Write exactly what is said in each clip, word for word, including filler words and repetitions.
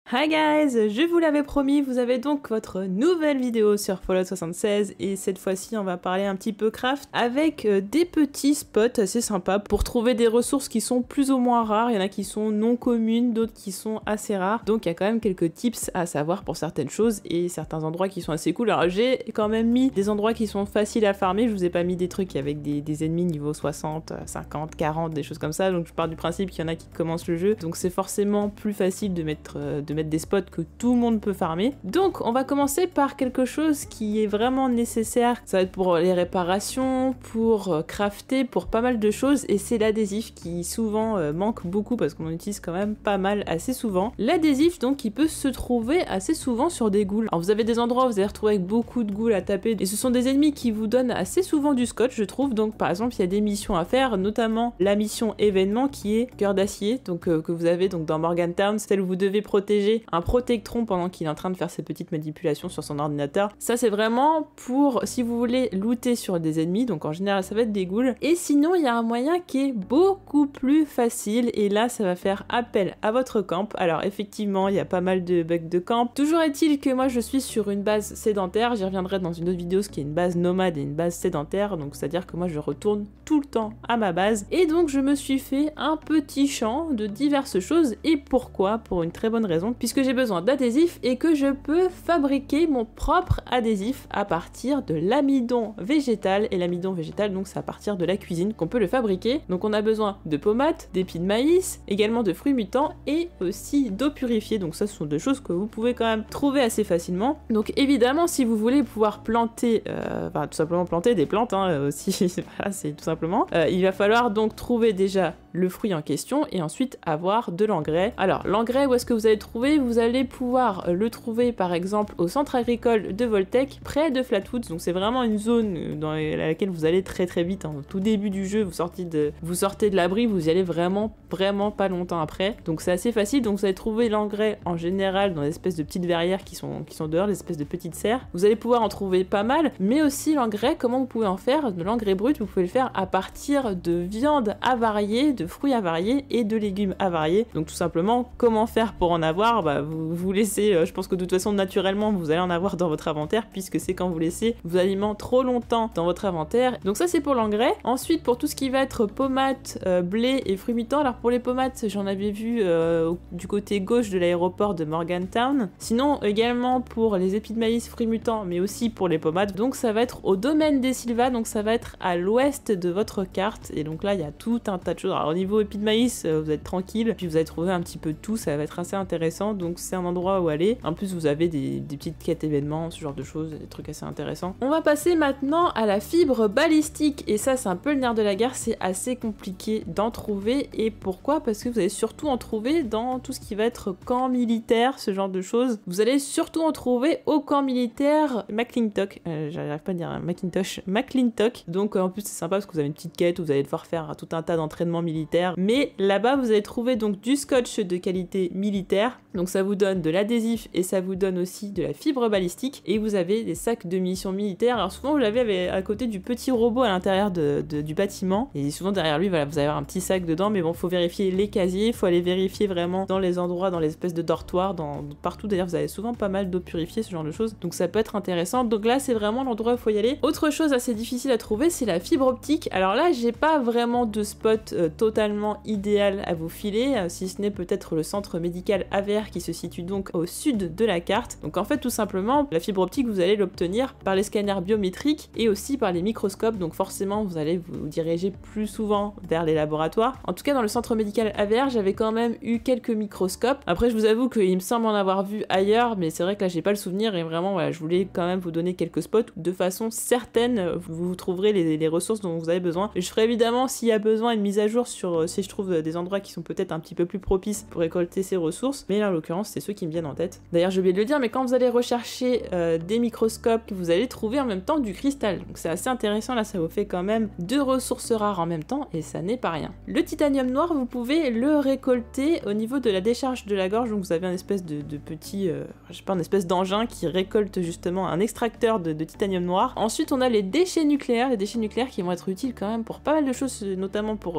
Hi guys, je vous l'avais promis, vous avez donc votre nouvelle vidéo sur Fallout soixante-seize et cette fois-ci on va parler un petit peu craft avec euh, des petits spots assez sympas pour trouver des ressources qui sont plus ou moins rares. Il y en a qui sont non communes, d'autres qui sont assez rares, donc il y a quand même quelques tips à savoir pour certaines choses et certains endroits qui sont assez cool. Alors j'ai quand même mis des endroits qui sont faciles à farmer, je vous ai pas mis des trucs avec des, des ennemis niveau soixante, cinquante, quarante, des choses comme ça, donc je pars du principe qu'il y en a qui commencent le jeu, donc c'est forcément plus facile de mettre, euh, de mettre des spots que tout le monde peut farmer. Donc on va commencer par quelque chose qui est vraiment nécessaire, ça va être pour les réparations, pour euh, crafter, pour pas mal de choses, et c'est l'adhésif qui souvent euh, manque beaucoup parce qu'on en utilise quand même pas mal assez souvent. L'adhésif donc qui peut se trouver assez souvent sur des ghouls. Alors vous avez des endroits où vous allez retrouver avec beaucoup de ghouls à taper et ce sont des ennemis qui vous donnent assez souvent du scotch je trouve. Donc par exemple il y a des missions à faire, notamment la mission événement qui est cœur d'acier, donc euh, que vous avez donc dans Morgantown, celle où vous devez protéger un protectron pendant qu'il est en train de faire ses petites manipulations sur son ordinateur. Ça c'est vraiment pour si vous voulez looter sur des ennemis, donc en général ça va être des ghouls. Et sinon il y a un moyen qui est beaucoup plus facile et là ça va faire appel à votre camp. Alors effectivement il y a pas mal de bugs de camp. Toujours est-il que moi je suis sur une base sédentaire, j'y reviendrai dans une autre vidéo, ce qui est une base nomade et une base sédentaire, donc c'est à dire que moi je retourne tout le temps à ma base et donc je me suis fait un petit champ de diverses choses. Et pourquoi? Pour une très bonne raison, puisque j'ai besoin d'adhésif et que je peux fabriquer mon propre adhésif à partir de l'amidon végétal, et l'amidon végétal donc c'est à partir de la cuisine qu'on peut le fabriquer. Donc on a besoin de pommades, d'épis de maïs, également de fruits mutants et aussi d'eau purifiée, donc ça ce sont deux choses que vous pouvez quand même trouver assez facilement. Donc évidemment si vous voulez pouvoir planter, euh, enfin tout simplement planter des plantes hein, aussi, voilà, c'est tout simplement, euh, il va falloir donc trouver déjà le fruit en question et ensuite avoir de l'engrais. Alors l'engrais, où est-ce que vous allez le trouver? Vous allez pouvoir le trouver par exemple au centre agricole de Voltech près de Flatwoods, donc c'est vraiment une zone dans laquelle vous allez très très vite, hein. Au tout début du jeu vous sortez de, vous sortez de l'abri, vous y allez vraiment vraiment pas longtemps après, donc c'est assez facile. Donc vous allez trouver l'engrais en général dans des espèces de petites verrières qui sont, qui sont dehors, des espèces de petites serres. Vous allez pouvoir en trouver pas mal, mais aussi l'engrais, comment vous pouvez en faire? De l'engrais brut, vous pouvez le faire à partir de viande avariée, de fruits avariés et de légumes avariés. Donc tout simplement, comment faire pour en avoir? Bah, vous vous laissez, euh, je pense que de toute façon naturellement vous allez en avoir dans votre inventaire, puisque c'est quand vous laissez vos aliments trop longtemps dans votre inventaire. Donc ça c'est pour l'engrais. Ensuite pour tout ce qui va être pommades, euh, blé et fruits mutants, alors pour les pommades j'en avais vu euh, du côté gauche de l'aéroport de Morgantown. Sinon également pour les épis de maïs, fruits mutants, mais aussi pour les pommades, donc ça va être au domaine des Sylva, donc ça va être à l'ouest de votre carte. Et donc là il y a tout un tas de choses. Alors au niveau épis de maïs euh, vous êtes tranquille, puis vous allez trouver un petit peu de tout, ça va être assez intéressant, donc c'est un endroit où aller. En plus vous avez des, des petites quêtes événements, ce genre de choses, des trucs assez intéressants. On va passer maintenant à la fibre balistique, et ça c'est un peu le nerf de la guerre, c'est assez compliqué d'en trouver. Et pourquoi? Parce que vous allez surtout en trouver dans tout ce qui va être camp militaire, ce genre de choses. Vous allez surtout en trouver au camp militaire McClintock, euh, j'arrive pas à dire hein, Macintosh, McClintock. Donc euh, en plus c'est sympa parce que vous avez une petite quête où vous allez devoir faire tout un tas d'entraînements militaires, mais là-bas vous allez trouver donc du scotch de qualité militaire, donc ça vous donne de l'adhésif et ça vous donne aussi de la fibre balistique, et vous avez des sacs de munitions militaires. Alors souvent vous l'avez à côté du petit robot à l'intérieur de, de, du bâtiment, et souvent derrière lui voilà, vous allez avoir un petit sac dedans, mais bon faut vérifier les casiers, faut aller vérifier vraiment dans les endroits, dans les espèces de dortoirs, dans, partout d'ailleurs vous avez souvent pas mal d'eau purifiée, ce genre de choses, donc ça peut être intéressant. Donc là c'est vraiment l'endroit où il faut y aller. Autre chose assez difficile à trouver, c'est la fibre optique. Alors là j'ai pas vraiment de spot euh, totalement idéal à vous filer, euh, si ce n'est peut-être le centre médical A V R qui se situe donc au sud de la carte. Donc en fait tout simplement la fibre optique vous allez l'obtenir par les scanners biométriques et aussi par les microscopes, donc forcément vous allez vous diriger plus souvent vers les laboratoires. En tout cas dans le centre médical A V R j'avais quand même eu quelques microscopes. Après je vous avoue qu'il me semble en avoir vu ailleurs, mais c'est vrai que là j'ai pas le souvenir, et vraiment voilà, je voulais quand même vous donner quelques spots où de façon certaine vous, vous trouverez les, les ressources dont vous avez besoin. Et je ferai évidemment s'il y a besoin une mise à jour sur si je trouve des endroits qui sont peut-être un petit peu plus propices pour récolter ces ressources, mais là en l'occurrence c'est ceux qui me viennent en tête. D'ailleurs j'ai oublié de le dire, mais quand vous allez rechercher euh, des microscopes, vous allez trouver en même temps du cristal, donc c'est assez intéressant. Là ça vous fait quand même deux ressources rares en même temps et ça n'est pas rien. Le titanium noir vous pouvez le récolter au niveau de la décharge de la gorge, donc vous avez un espèce de, de petit, euh, je sais pas, une espèce d'engin qui récolte justement un extracteur de, de titanium noir. Ensuite on a les déchets nucléaires, les déchets nucléaires qui vont être utiles quand même pour pas mal de choses, notamment pour, pour tout ce qui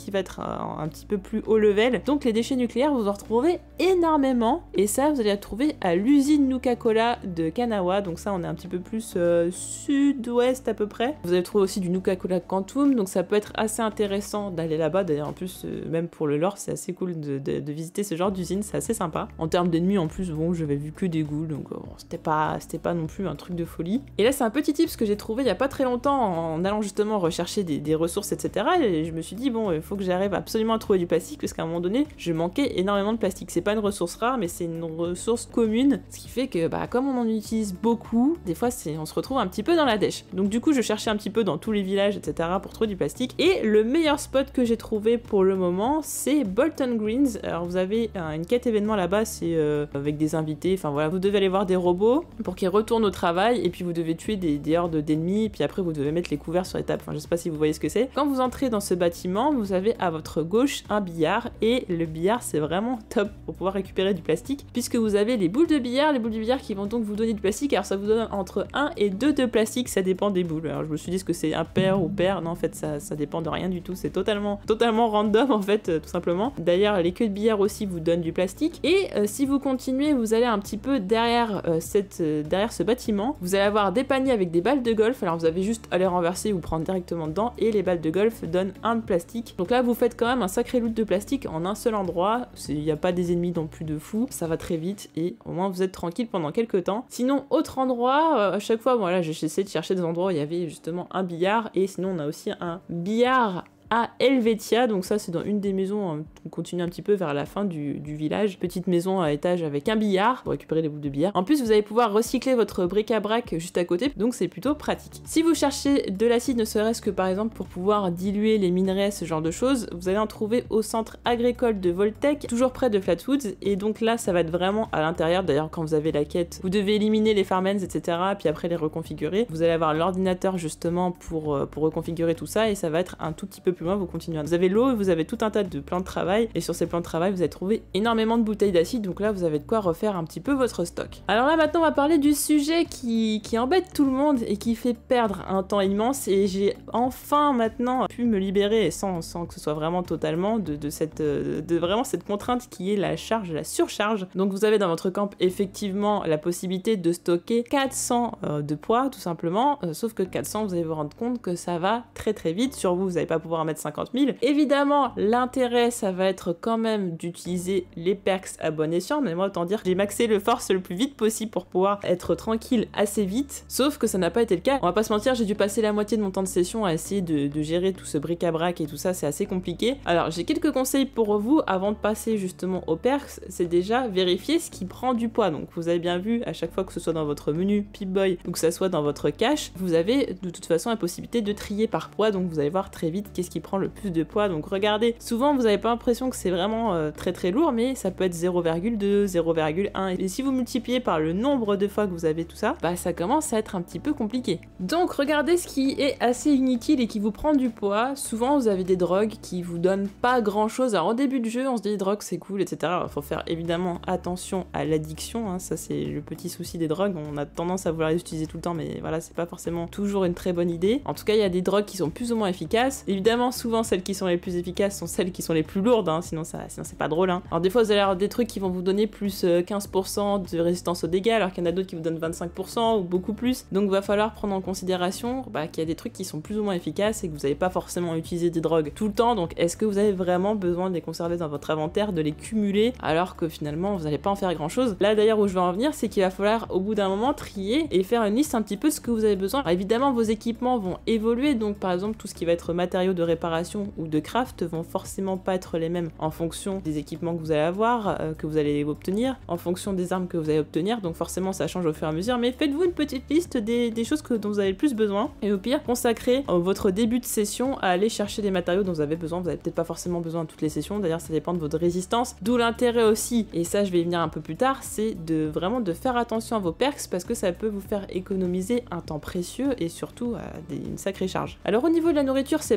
qui va être un, un petit peu plus haut level. Donc les déchets nucléaires, vous en retrouvez énormément, et ça vous allez la trouver à l'usine Nuka-Cola de Kanawha, donc ça on est un petit peu plus euh, sud-ouest à peu près. Vous allez trouver aussi du Nuka-Cola Quantum, donc ça peut être assez intéressant d'aller là-bas. D'ailleurs en plus euh, même pour le lore c'est assez cool de, de, de visiter ce genre d'usine, c'est assez sympa. En termes d'ennemis en plus, bon j'avais vu que des ghouls, donc euh, bon, c'était pas, c'était pas non plus un truc de folie. Et là c'est un petit tip que j'ai trouvé il y a pas très longtemps en allant justement rechercher des, des ressources etc, et je me suis dit bon il faut que j'arrive absolument à trouver du plastique, parce qu'à un moment donné je manquais énormément de plastique. C'est pas une ressource rare mais c'est une ressource commune, ce qui fait que bah comme on en utilise beaucoup, des fois c'est, on se retrouve un petit peu dans la dèche. Donc du coup je cherchais un petit peu dans tous les villages etc pour trouver du plastique, et le meilleur spot que j'ai trouvé pour le moment c'est Bolton Greens. Alors vous avez euh, une quête événement là-bas, c'est euh, avec des invités, enfin voilà, vous devez aller voir des robots pour qu'ils retournent au travail, et puis vous devez tuer des, des hordes d'ennemis, et puis après vous devez mettre les couverts sur les tables, enfin je sais pas si vous voyez ce que c'est. Quand vous entrez dans ce bâtiment, vous avez à votre gauche un billard, et le billard c'est vraiment top pour pouvoir récupérer du plastique, puisque vous avez les boules de billard, les boules de billard qui vont donc vous donner du plastique. Alors ça vous donne entre un et deux de plastique, ça dépend des boules. Alors je me suis dit est-ce que c'est impair ou pair, non en fait ça, ça dépend de rien du tout, c'est totalement, totalement random en fait, euh, tout simplement. D'ailleurs les queues de billard aussi vous donnent du plastique, et euh, si vous continuez, vous allez un petit peu derrière, euh, cette, euh, derrière ce bâtiment, vous allez avoir des paniers avec des balles de golf. Alors vous avez juste à les renverser ou prendre directement dedans, et les balles de golf donnent un de plastique. Donc là vous faites quand même un sacré loot de plastique en un seul endroit, il n'y a pas des ennemis non plus de fou, ça va très vite, et au moins vous êtes tranquille pendant quelques temps. Sinon autre endroit, euh, à chaque fois, voilà, j'ai essayé de chercher des endroits où il y avait justement un billard, et sinon on a aussi un billard à Helvetia, donc ça c'est dans une des maisons, on continue un petit peu vers la fin du, du village, petite maison à étage avec un billard pour récupérer des boules de billard. En plus vous allez pouvoir recycler votre bric-à-brac juste à côté, donc c'est plutôt pratique. Si vous cherchez de l'acide, ne serait-ce que par exemple pour pouvoir diluer les minerais, ce genre de choses, vous allez en trouver au centre agricole de Voltec, toujours près de Flatwoods, et donc là ça va être vraiment à l'intérieur. D'ailleurs quand vous avez la quête, vous devez éliminer les farmens etc, puis après les reconfigurer. Vous allez avoir l'ordinateur justement pour, pour reconfigurer tout ça, et ça va être un tout petit peu plus loin, vous continuez. Vous avez l'eau, vous avez tout un tas de plans de travail, et sur ces plans de travail vous allez trouver énormément de bouteilles d'acide, donc là vous avez de quoi refaire un petit peu votre stock. Alors là maintenant on va parler du sujet qui, qui embête tout le monde et qui fait perdre un temps immense, et j'ai enfin maintenant pu me libérer sans, sans que ce soit vraiment totalement de, de cette de vraiment cette contrainte qui est la charge, la surcharge. Donc vous avez dans votre camp effectivement la possibilité de stocker quatre cents euh, de poids tout simplement, euh, sauf que quatre cents vous allez vous rendre compte que ça va très très vite. Sur vous vous n'allez pas pouvoir en mettre cinquante mille. Évidemment l'intérêt ça va être quand même d'utiliser les perks à bon escient, mais moi autant dire que j'ai maxé le force le plus vite possible pour pouvoir être tranquille assez vite, sauf que ça n'a pas été le cas. On va pas se mentir, j'ai dû passer la moitié de mon temps de session à essayer de, de gérer tout ce bric-à-brac et tout ça, c'est assez compliqué. Alors j'ai quelques conseils pour vous avant de passer justement aux perks, c'est déjà vérifier ce qui prend du poids. Donc vous avez bien vu, à chaque fois que ce soit dans votre menu Pip-Boy ou que ça soit dans votre cache, vous avez de toute façon la possibilité de trier par poids, donc vous allez voir très vite qu'est-ce qui prend le plus de poids. Donc regardez, souvent vous n'avez pas l'impression que c'est vraiment euh, très très lourd, mais ça peut être zéro virgule deux, zéro virgule un, et si vous multipliez par le nombre de fois que vous avez tout ça, bah ça commence à être un petit peu compliqué. Donc regardez ce qui est assez inutile et qui vous prend du poids. Souvent vous avez des drogues qui vous donnent pas grand chose. Alors au début de jeu on se dit drogue c'est cool etc, alors faut faire évidemment attention à l'addiction, hein. Ça c'est le petit souci des drogues, on a tendance à vouloir les utiliser tout le temps, mais voilà c'est pas forcément toujours une très bonne idée. En tout cas il y a des drogues qui sont plus ou moins efficaces, évidemment souvent celles qui sont les plus efficaces sont celles qui sont les plus lourdes, hein. sinon ça sinon c'est pas drôle, hein. Alors des fois vous allez avoir des trucs qui vont vous donner plus euh, quinze pour cent de résistance aux dégâts, alors qu'il y en a d'autres qui vous donnent vingt-cinq pour cent ou beaucoup plus, donc va falloir prendre en considération bah, qu'il y a des trucs qui sont plus ou moins efficaces et que vous n'allez pas forcément utiliser des drogues tout le temps. Donc est-ce que vous avez vraiment besoin de les conserver dans votre inventaire, de les cumuler alors que finalement vous n'allez pas en faire grand chose? Là d'ailleurs où je veux en venir, c'est qu'il va falloir au bout d'un moment trier et faire une liste un petit peu de ce que vous avez besoin. Alors, évidemment vos équipements vont évoluer, donc par exemple tout ce qui va être matériaux de réparation ou de craft vont forcément pas être les mêmes en fonction des équipements que vous allez avoir, euh, que vous allez obtenir, en fonction des armes que vous allez obtenir, donc forcément ça change au fur et à mesure, mais faites-vous une petite liste des, des choses que, dont vous avez le plus besoin, et au pire consacrez euh, votre début de session à aller chercher des matériaux dont vous avez besoin. Vous avez peut-être pas forcément besoin de toutes les sessions, d'ailleurs ça dépend de votre résistance, d'où l'intérêt aussi, et ça je vais y venir un peu plus tard, c'est de vraiment de faire attention à vos perks parce que ça peut vous faire économiser un temps précieux et surtout euh, des, une sacrée charge. Alors au niveau de la nourriture c'est pareil,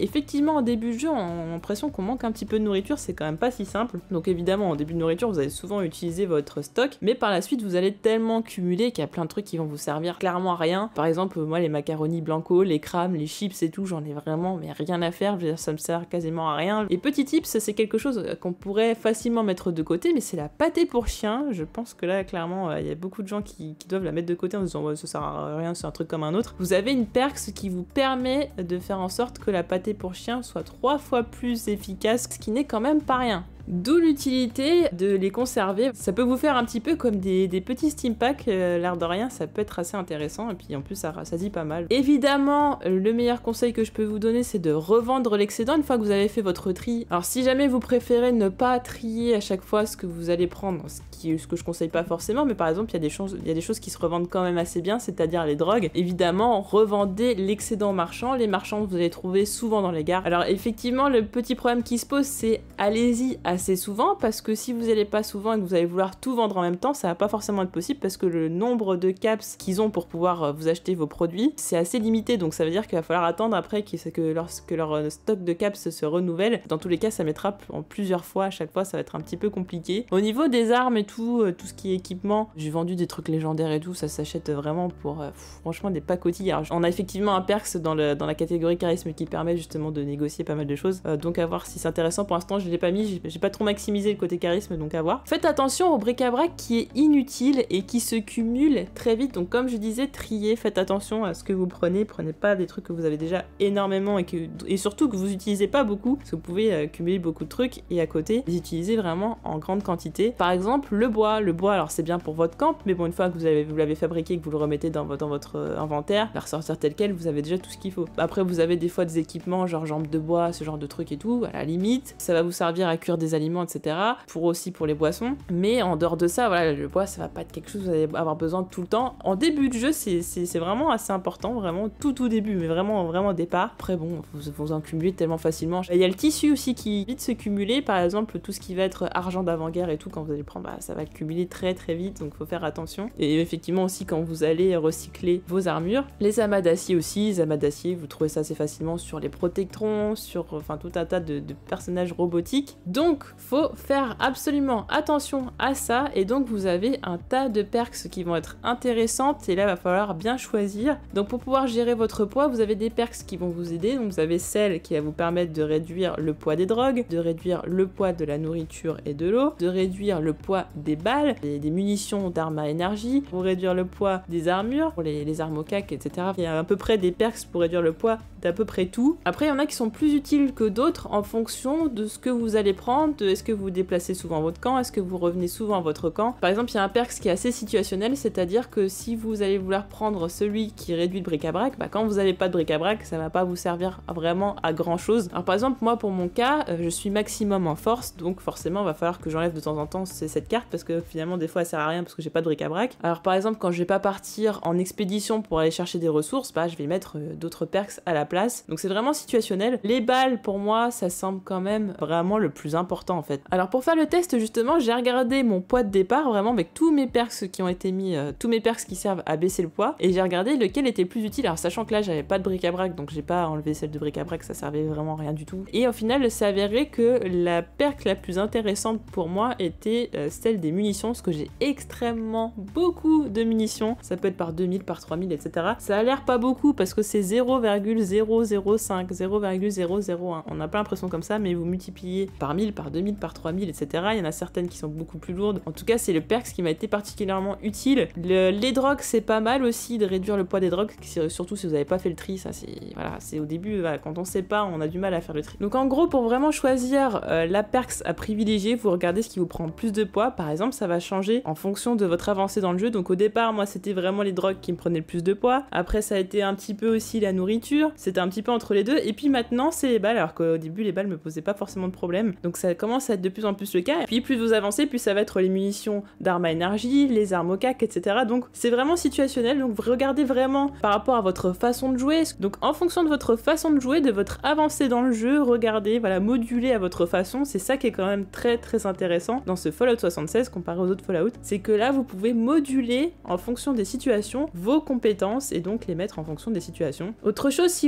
effectivement, en début de jeu, on a l'impression qu'on manque un petit peu de nourriture, c'est quand même pas si simple. Donc évidemment, en début de nourriture, vous allez souvent utiliser votre stock, mais par la suite, vous allez tellement cumuler qu'il y a plein de trucs qui vont vous servir clairement à rien. Par exemple, moi, les macaronis blanco, les crams, les chips et tout, j'en ai vraiment mais rien à faire, je veux dire, ça me sert quasiment à rien. Et petit tips, c'est quelque chose qu'on pourrait facilement mettre de côté, mais c'est la pâtée pour chien. Je pense que là, clairement, il euh, y a beaucoup de gens qui, qui doivent la mettre de côté en se disant ouais, ça sert à rien, c'est un truc comme un autre. Vous avez une perks qui vous permet de faire en sorte que la pâtée pour chien soit trois fois plus efficace, ce qui n'est quand même pas rien. D'où l'utilité de les conserver. Ça peut vous faire un petit peu comme des, des petits steam packs, euh, l'air de rien, ça peut être assez intéressant et puis en plus ça rassasie pas mal. Évidemment, le meilleur conseil que je peux vous donner, c'est de revendre l'excédent une fois que vous avez fait votre tri. Alors si jamais vous préférez ne pas trier à chaque fois ce que vous allez prendre, ce, qui, ce que je conseille pas forcément, mais par exemple il y a des choses, il y a des choses qui se revendent quand même assez bien, c'est-à-dire les drogues. Évidemment, revendez l'excédent marchand. Les marchands vous allez trouver souvent dans les gares. Alors effectivement, le petit problème qui se pose, c'est allez-y à assez souvent, parce que si vous n'allez pas souvent et que vous allez vouloir tout vendre en même temps, ça va pas forcément être possible parce que le nombre de caps qu'ils ont pour pouvoir vous acheter vos produits, c'est assez limité, donc ça veut dire qu'il va falloir attendre après que lorsque leur stock de caps se renouvelle. Dans tous les cas, ça mettra en plusieurs fois, à chaque fois ça va être un petit peu compliqué. Au niveau des armes et tout, tout ce qui est équipement, j'ai vendu des trucs légendaires et tout, ça s'achète vraiment pour euh, pff, franchement des pacotilles. Alors, on a effectivement un perks dans, le, dans la catégorie charisme qui permet justement de négocier pas mal de choses, euh, donc à voir si c'est intéressant. Pour l'instant je l'ai pas mis, j'ai pas trop maximisé le côté charisme, donc à voir. Faites attention au bric-à-brac qui est inutile et qui se cumule très vite, donc comme je disais, triez, faites attention à ce que vous prenez, prenez pas des trucs que vous avez déjà énormément et, que, et surtout que vous utilisez pas beaucoup, parce que vous pouvez euh, cumuler beaucoup de trucs et à côté les utiliser vraiment en grande quantité. Par exemple le bois, le bois alors c'est bien pour votre camp, mais bon une fois que vous avez vous l'avez fabriqué, que vous le remettez dans, dans votre euh, inventaire, la ressortir tel quel, vous avez déjà tout ce qu'il faut. Après vous avez des fois des équipements genre jambes de bois, ce genre de trucs et tout, à la limite, ça va vous servir à cuire des aliments, et cetera. Pour aussi pour les boissons, mais en dehors de ça, voilà, le bois ça va pas être quelque chose que vous allez avoir besoin de tout le temps. En début de jeu, c'est vraiment assez important, vraiment tout tout début, mais vraiment vraiment au départ. Après bon, vous, vous en cumulez tellement facilement. Il y a le tissu aussi qui vite se cumuler, par exemple tout ce qui va être argent d'avant-guerre et tout, quand vous allez prendre, bah, ça va cumuler très très vite, donc faut faire attention. Et effectivement aussi quand vous allez recycler vos armures, les amas d'acier aussi, les amas d'acier, vous trouvez ça assez facilement sur les protectrons, sur enfin tout un tas de, de personnages robotiques. Donc faut faire absolument attention à ça, et donc vous avez un tas de perks qui vont être intéressantes, et là il va falloir bien choisir. Donc pour pouvoir gérer votre poids, vous avez des perks qui vont vous aider, donc vous avez celle qui va vous permettre de réduire le poids des drogues, de réduire le poids de la nourriture et de l'eau, de réduire le poids des balles, des, des munitions d'armes à énergie, pour réduire le poids des armures, pour les, les armes au cac, et cetera. Il y a à peu près des perks pour réduire le poids d'à peu près tout. Après il y en a qui sont plus utiles que d'autres en fonction de ce que vous allez prendre, de est-ce que vous vous déplacez souvent votre camp, est-ce que vous revenez souvent à votre camp. Par exemple, il y a un perks qui est assez situationnel, c'est-à-dire que si vous allez vouloir prendre celui qui réduit le bric-à-brac, bah quand vous n'avez pas de bric-à-brac, ça va pas vous servir vraiment à grand chose. Alors par exemple, moi pour mon cas, euh, je suis maximum en force, donc forcément il va falloir que j'enlève de temps en temps cette carte, parce que finalement des fois elle sert à rien parce que j'ai pas de bric-à-brac. Alors par exemple, quand je vais pas partir en expédition pour aller chercher des ressources, bah je vais mettre euh, d'autres perks à la place. Donc c'est vraiment situationnel. Les balles, pour moi, ça semble quand même vraiment le plus important en fait. Alors pour faire le test justement, j'ai regardé mon poids de départ vraiment avec tous mes perks qui ont été mis, euh, tous mes perks qui servent à baisser le poids, et j'ai regardé lequel était le plus utile. Alors sachant que là j'avais pas de bric-à-brac, donc j'ai pas enlevé celle de bric-à-brac, ça servait vraiment rien du tout. Et au final, ça s'avérait que la perk la plus intéressante pour moi était euh, celle des munitions, parce que j'ai extrêmement beaucoup de munitions. Ça peut être par deux mille, par trois mille, et cetera. Ça a l'air pas beaucoup parce que c'est zéro virgule zéro zéro cinq, zéro virgule zéro zéro un. On n'a pas l'impression comme ça, mais vous multipliez par mille, par deux mille, par trois mille, et cetera. Il y en a certaines qui sont beaucoup plus lourdes. En tout cas, c'est le perks qui m'a été particulièrement utile. Le, les drogues, c'est pas mal aussi de réduire le poids des drogues, surtout si vous n'avez pas fait le tri. Ça, c'est voilà, c'est au début, voilà, quand on sait pas, on a du mal à faire le tri. Donc en gros, pour vraiment choisir euh, la perks à privilégier, vous regardez ce qui vous prend plus de poids. Par exemple, ça va changer en fonction de votre avancée dans le jeu. Donc au départ, moi, c'était vraiment les drogues qui me prenaient le plus de poids. Après, ça a été un petit peu aussi la nourriture. C'était un petit peu entre les deux. Et puis maintenant, c'est les balles, alors qu'au début, les balles me posaient pas forcément de problème. Donc ça commence à être de plus en plus le cas. Et puis plus vous avancez, plus ça va être les munitions d'armes à énergie, les armes au cac, et cetera. Donc c'est vraiment situationnel. Donc vous regardez vraiment par rapport à votre façon de jouer. Donc en fonction de votre façon de jouer, de votre avancée dans le jeu, regardez, voilà, moduler à votre façon. C'est ça qui est quand même très très intéressant dans ce Fallout soixante-seize comparé aux autres Fallout. C'est que là, vous pouvez moduler en fonction des situations vos compétences et donc les mettre en fonction des situations. Autre chose, si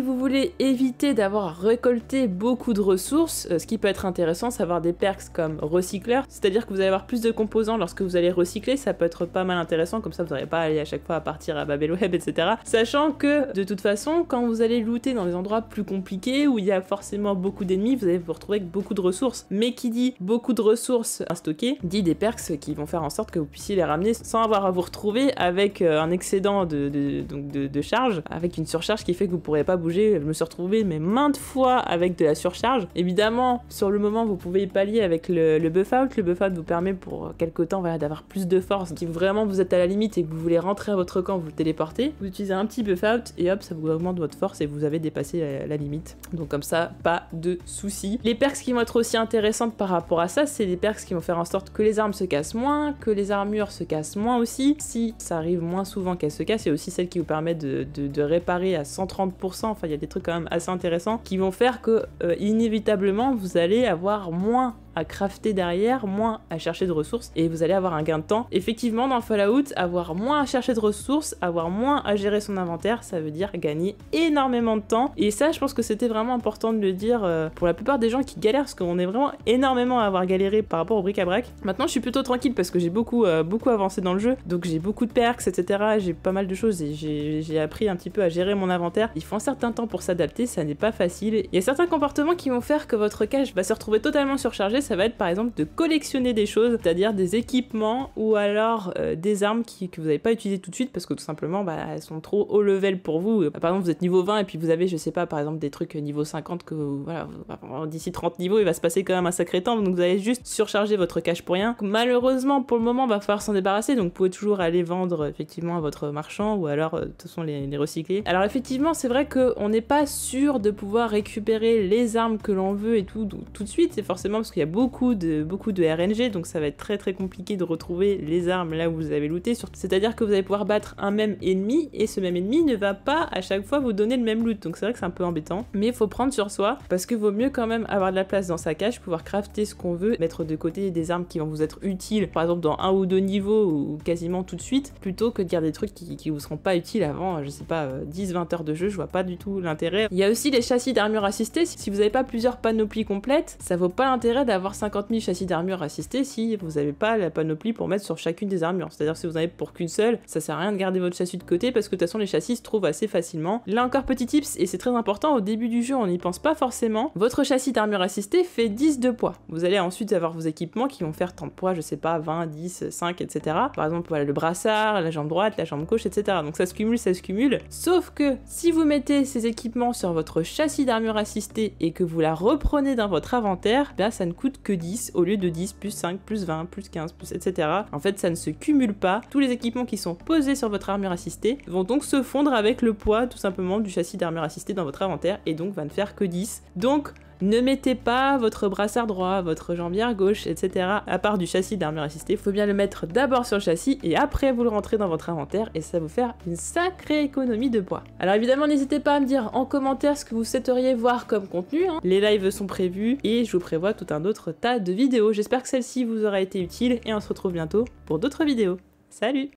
vous voulez éviter d'avoir à récolter beaucoup de ressources, ce qui peut être intéressant, c'est avoir des perks comme recycleur, c'est-à-dire que vous allez avoir plus de composants lorsque vous allez recycler, ça peut être pas mal intéressant, comme ça vous n'aurez pas à aller à chaque fois à partir à Babelweb, et cetera. Sachant que, de toute façon, quand vous allez looter dans des endroits plus compliqués, où il y a forcément beaucoup d'ennemis, vous allez vous retrouver avec beaucoup de ressources. Mais qui dit beaucoup de ressources à stocker, dit des perks qui vont faire en sorte que vous puissiez les ramener sans avoir à vous retrouver avec un excédent de, de, donc de, de charge, avec une surcharge qui fait que vous ne pourrez pas bouger. Je me suis retrouvée mais maintes fois avec de la surcharge. Évidemment, sur le moment, vous pouvez y pallier avec le, le buff out. Le buff out vous permet pour quelques temps voilà, d'avoir plus de force. Si vraiment vous êtes à la limite et que vous voulez rentrer à votre camp, vous le téléportez, vous utilisez un petit buff out et hop, ça vous augmente votre force et vous avez dépassé la, la limite. Donc comme ça, pas de soucis. Les perks qui vont être aussi intéressantes par rapport à ça, c'est des perks qui vont faire en sorte que les armes se cassent moins, que les armures se cassent moins aussi. Si ça arrive moins souvent qu'elles se cassent, il y a aussi celle qui vous permet de, de, de réparer à cent trente pour cent. Enfin, il y a des trucs quand même assez intéressants qui vont faire que euh, inévitablement vous allez avoir moins à crafter derrière, moins à chercher de ressources et vous allez avoir un gain de temps. Effectivement, dans Fallout, avoir moins à chercher de ressources, avoir moins à gérer son inventaire, ça veut dire gagner énormément de temps. Et ça, je pense que c'était vraiment important de le dire euh, pour la plupart des gens qui galèrent, parce qu'on est vraiment énormément à avoir galéré par rapport au bric-à-brac. Maintenant, je suis plutôt tranquille parce que j'ai beaucoup, euh, beaucoup avancé dans le jeu, donc j'ai beaucoup de perks, et cetera. J'ai pas mal de choses et j'ai appris un petit peu à gérer mon inventaire. Il faut un certain temps pour s'adapter, ça n'est pas facile. Il y a certains comportements qui vont faire que votre cache va se retrouver totalement surchargé. Ça va être par exemple de collectionner des choses, c'est-à-dire des équipements ou alors euh, des armes qui, que vous n'avez pas utilisées tout de suite parce que tout simplement bah, elles sont trop haut level pour vous. Par exemple, vous êtes niveau vingt et puis vous avez, je sais pas, par exemple des trucs niveau cinquante que voilà, d'ici trente niveaux, il va se passer quand même un sacré temps, donc vous allez juste surcharger votre cache pour rien. Malheureusement, pour le moment, il va falloir s'en débarrasser, donc vous pouvez toujours aller vendre effectivement à votre marchand ou alors euh, de toute façon les, les recycler. Alors effectivement, c'est vrai qu'on n'est pas sûr de pouvoir récupérer les armes que l'on veut et tout tout de suite, c'est forcément parce qu'il y a beaucoup de, beaucoup de R N G, donc ça va être très très compliqué de retrouver les armes là où vous avez looté, c'est-à-dire que vous allez pouvoir battre un même ennemi et ce même ennemi ne va pas à chaque fois vous donner le même loot, donc c'est vrai que c'est un peu embêtant, mais il faut prendre sur soi parce que vaut mieux quand même avoir de la place dans sa cache, pouvoir crafter ce qu'on veut, mettre de côté des armes qui vont vous être utiles, par exemple dans un ou deux niveaux ou quasiment tout de suite, plutôt que de dire des trucs qui, qui vous seront pas utiles avant, je sais pas, dix vingt heures de jeu, je vois pas du tout l'intérêt. Il y a aussi les châssis d'armure assistée, si vous n'avez pas plusieurs panoplies complètes, ça vaut pas l'intérêt d'avoir cinquante mille châssis d'armure assistés si vous n'avez pas la panoplie pour mettre sur chacune des armures. C'est-à-dire si vous en avez pour qu'une seule, ça sert à rien de garder votre châssis de côté parce que de toute façon les châssis se trouvent assez facilement. Là encore petit tips, et c'est très important, au début du jeu on n'y pense pas forcément, votre châssis d'armure assistée fait dix de poids. Vous allez ensuite avoir vos équipements qui vont faire tant de poids, je sais pas, vingt, dix, cinq, et cetera. Par exemple voilà, le brassard, la jambe droite, la jambe gauche, et cetera. Donc ça se cumule, ça se cumule. Sauf que si vous mettez ces équipements sur votre châssis d'armure assistée et que vous la reprenez dans votre inventaire, bien ça ne coûte que dix au lieu de dix plus cinq plus vingt plus quinze plus et cetera. En fait ça ne se cumule pas. Tous les équipements qui sont posés sur votre armure assistée vont donc se fondre avec le poids tout simplement du châssis d'armure assistée dans votre inventaire et donc va ne faire que dix. Donc ne mettez pas votre brassard droit, votre jambière gauche, et cetera à part du châssis d'armure assistée. Il faut bien le mettre d'abord sur le châssis et après vous le rentrez dans votre inventaire et ça va vous faire une sacrée économie de poids. Alors évidemment, n'hésitez pas à me dire en commentaire ce que vous souhaiteriez voir comme contenu. Hein. Les lives sont prévus et je vous prévois tout un autre tas de vidéos. J'espère que celle-ci vous aura été utile et on se retrouve bientôt pour d'autres vidéos. Salut!